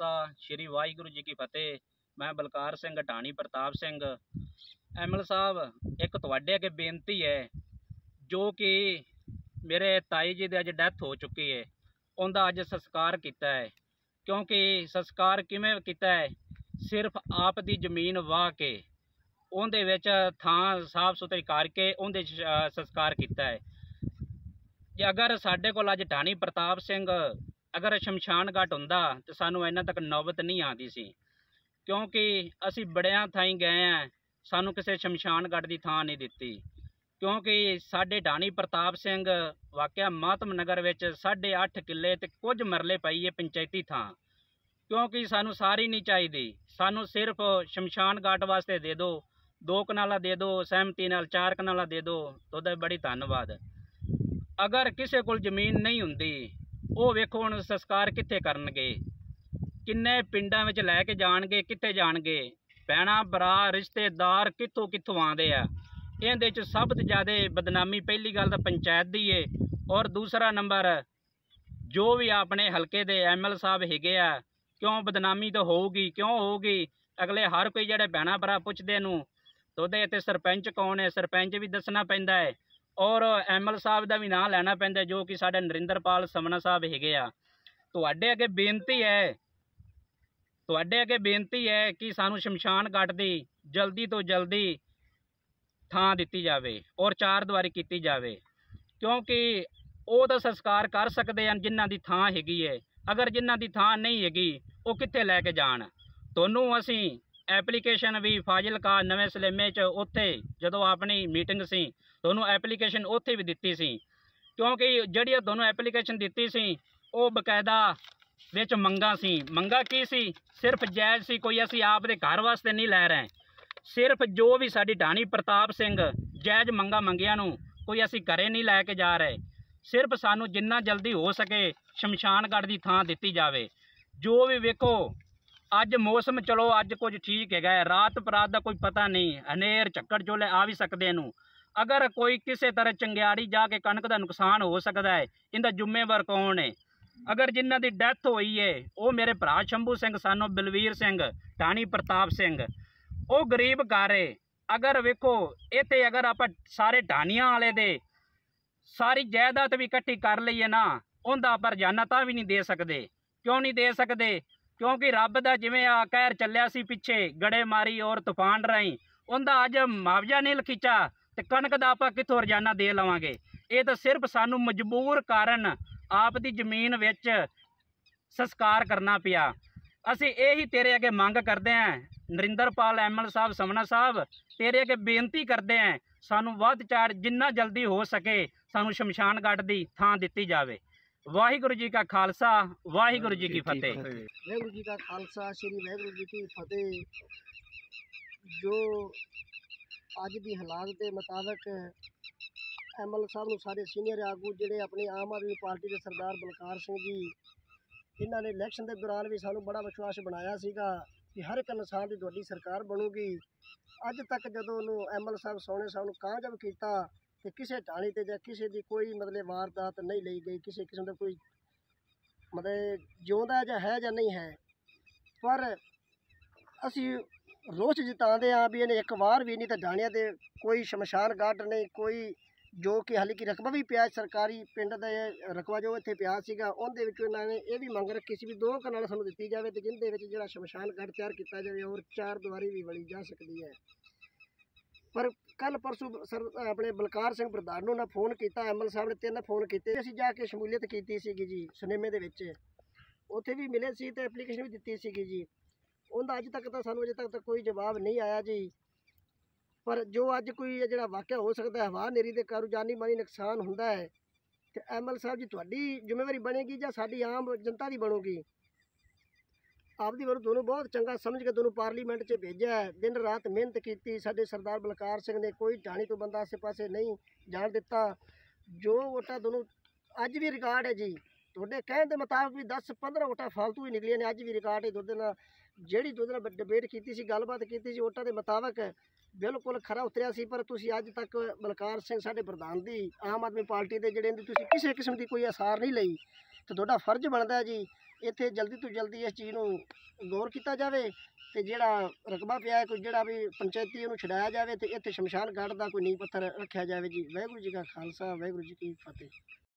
खालसा श्री वाहिगुरू जी की फतेह। मैं बलकार सिंह ढाणी प्रताप सिंह। एमएल साहब एक तुहाडे अगे बेनती है, जो कि मेरे ताई जी की अज डैथ हो चुकी है, उनका अज संस्कार किया है। क्योंकि संस्कार किवें किया है, सिर्फ आप दी जमीन वाह के उहदे विच थां साफ सुथरी करके उहदे संस्कार किया है। जे अगर साडे कोल अज ढाणी प्रताप सिंह अगर शमशान घाट हुंदा तो सानू इन्ना तक नौबत नहीं आती सी, क्योंकि असी बड़ियां थाई गए हैं, सानू किसी शमशान घाट की थां नहीं दिती। क्योंकि साडे ढाणी प्रताप सिंह वाकया मातम नगर विच 8.5 किले ते कुछ मरले पई है पंचायती थां। क्योंकि सानू सारी नहीं चाहिए, सानू सिर्फ शमशान घाट वास्ते दे दो, 2 कनाला दे दो, सहमति नाल 4 कनाला दे दो, तो बड़ी धन्नवाद। अगर किसी कोल जमीन नहीं हुंदी, वो वेखो हुण संस्कार कित्थे करनगे, किन्ने पिंडां विच लैके जाणगे, कित्थे जाणगे, भैणां भरा रिश्तेदार कित्थों कित्थों आंदे आ। इहदे च सब तो ज़्यादा बदनामी पहली गल तो पंचायत दी है, और दूसरा नंबर जो भी अपने हल्के दे एमएल साहब हैगे आ, क्यों बदनामी तो होगी, क्यों होगी। अगले हर कोई जिहड़े भैणां भरा पुछदे नूं तोदे इत्थे सरपंच कौन है, सरपंच भी दसना पैंदा है, और एमएल साहब का भी नाम लैना पैंदा, जो कि साडे नरिंदरपाल समना साहब हैगे आ। तुहाडे अगे बेनती है कि सानू शमशान घाट दी जल्दी तो जल्दी थां दित्ती जावे और 4 दीवारी कीती जावे। क्योंकि वो तो संस्कार कर सकते हैं जिन्हां दी थां हैगी है, अगर जिन्हां दी थां नहीं हैगी वो कित्थे लैके जाण। तुहानूं असीं एप्लीकेशन भी फाजिलका नवें सलेमे च उत्थे जदों अपनी मीटिंग सी, तुहानूं एप्लीकेशन उत्थे भी दित्ती सी। क्योंकि जिहड़ी तुहानूं एप्लीकेशन दित्ती सी वो बकायदा विच मंगां सी। मंगां की सी? सिर्फ जायज़ सी, कोई असीं आप दे घर वास्ते नहीं लै रहे। सिर्फ जो भी साडी ढाणी प्रताप सिंह जायज़ मंगां मंगियां नूं कोई असीं घरे नहीं लैके जा रहे। सिर्फ सानू जिन्ना जल्दी हो सके शमशान घाट की थां दित्ती जावे। जो भी वेखो अज मौसम चलो अज कुछ ठीक है, रात बरात का कोई पता नहीं, हनेर झक्कड़ चोले आ भी सकते नूं। अगर कोई किसी तरह चंगियाड़ी जाके कणक का नुकसान हो सकता है, इनका जुम्मेवार कौन है? अगर जिन्हां दी डैथ हुई है वो मेरे भरा शंभू सिंह सानो बलवीर सिंह ढाणी प्रताप सिंह, वो गरीब घर है। अगर वेखो इत्थे अगर आप सारे ढाणियां वाले दे सारी जायदाद भी इकट्ठी कर लीए ना, उनका पर जाना तां भी नहीं दे सकते। क्यों नहीं दे सकते? क्योंकि रब का जिवें आ कहर चलिया सी पिछे गड़ेमारी और तूफान राही, उनका अज मुआवजा नहीं खींचा तो कणक का आप कितों रोजाना दे लवांगे। ये तो सिर्फ सानू मजबूर कारण आप दी जमीन विच संस्कार करना पिया। असी यही तेरे अगे मंग करते हैं, नरिंदरपाल एमएल साहब समना साहब, तेरे अगे बेनती करते हैं, सानू वध चाड़ जिन्ना जल्दी हो सके सानू शमशान घाट की थां दित्ती जावे। वाहिगुरू जी का खालसा, वाहिगुरू जी की फतेह। वाहिगुरू जी का खालसा श्री वाहिगुरू जी की फतेह। जो अज की हालात के मुताबिक एमएल साहब नूं सारे सीनियर आगू जिहड़े अपनी आम आदमी पार्टी के सरदार बलकार सिंह जी, इन्होंने इलैक्शन के दौरान भी सानू बड़ा विश्वास बनाया सीगा कि हर एक इंसान की तुहाडी सरकार बनूगी। अज तक जदों एमएल साहब सोने साहब नूं कामयाब किया तो किसी ढाणी ते जां किसी की कोई मतलब वारदात नहीं ली गई, किसी किस्म का कोई मतलब जिउंदा जा है या नहीं है। पर असी रोष जताते हाँ भी इन्हें एक बार भी नहीं तो ढाणिया दे कोई शमशान घाट नहीं, कोई जो कि हाली की रकबा भी पिया सरकारी पिंड का रकबा जो इत्थे पिया सीगा, उहदे विचों इन्होंने ये भी मंग रखी सी भी 2 कनाल सानू दित्ती जावे ते जिहदे विच जिहड़ा शमशान घाट तैयार किया जाए और 4 दीवारी भी बनी जा सकती है। पर कल परसों सर अपने बलकार सिंह प्रधान नूं फोन किया, एमएल साहब ने 3 फोन किए, असीं जाके शमूलीयत की सीगी जी सुनेमे दे विच, उत्थे भी मिले सी ते एप्लीकेशन भी दित्ती सीगी जी। उनका अज तक तो सानू अजे तक तो कोई जवाब नहीं आया जी। पर जो अज कोई जिहड़ा वाक़या हो सकता है, हवा नेरी दे कारू जानी मानी नुकसान हुंदा है, तो एमएल साहब जी तुहाडी जिम्मेवारी बनेगी जां साडी आम जनता की बनूगी? आपदी वालों दोनों बहुत चंगा समझ के दोनों पार्लीमेंट च भेजा है, दिन रात मेहनत की। साडे सरदार बलकार सिंह ने कोई ढाणी तो बंदा आसे पासे नहीं जान दिता। जो वोटा दोनों अज भी रिकॉर्ड है जी, तुहाडे कहण दे मुताबिक भी 10-15 वोटा फालतू ही निकलियां ने, अज भी रिकॉर्ड है। जिहड़ी दुद्ध नाल डिबेट की सी, गलबात की सी, वोटां दे मुताबिक बिल्कुल खरा उतरिया सी। पर तुसीं अज तक बलकार सिंह साडे प्रधान दी आम आदमी पार्टी दे जिहड़े तुसीं किसी किस्म की कोई आसार नहीं लई, तो तुहाडा फर्ज बनदा है जी ਇੱਥੇ ਜਲਦੀ ਤੋਂ ਜਲਦੀ ਇਸ ਚੀਜ਼ ਨੂੰ ਗੌਰ ਕੀਤਾ ਜਾਵੇ ਤੇ ਜਿਹੜਾ ਰਕਬਾ ਪਿਆ ਹੈ ਕੋਈ ਜਿਹੜਾ ਵੀ ਪੰਚਾਇਤੀ ਉਹਨੂੰ ਛਡਾਇਆ ਜਾਵੇ ਤੇ ਇੱਥੇ ਸ਼ਮਸ਼ਾਨ ਘਾਟ ਦਾ ਕੋਈ ਨੀਂਹ ਪੱਥਰ ਰੱਖਿਆ ਜਾਵੇ ਜੀ। ਵਾਹਿਗੁਰੂ ਜੀ ਕਾ ਖਾਲਸਾ, ਵਾਹਿਗੁਰੂ ਜੀ ਕੀ ਫਤਿਹ।